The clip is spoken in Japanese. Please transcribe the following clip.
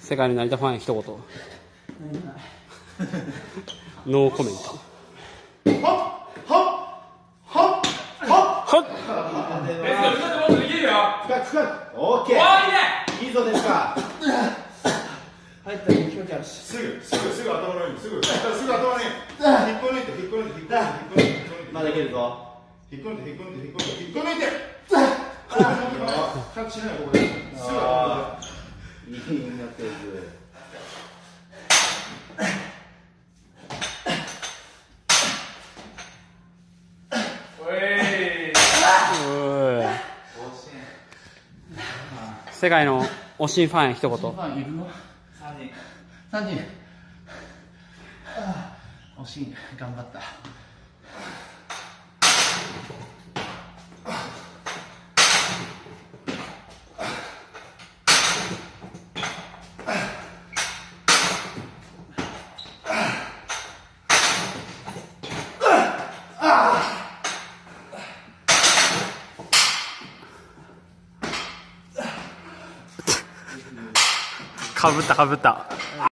世界の成田ファンへ一言。ノーコメント。はっはっはっはっ。 オッケー。いいぞですか。入ったら気持ちあるし。すぐ頭の上にすぐ頭の上に引っこ抜いてまだいけるぞ。引っこ抜いてキャッチしないここで。すぐ頭いいなってる。 世界のおしんファンへ一言。 ファンいるの？3人。おしん頑張った。 かぶった。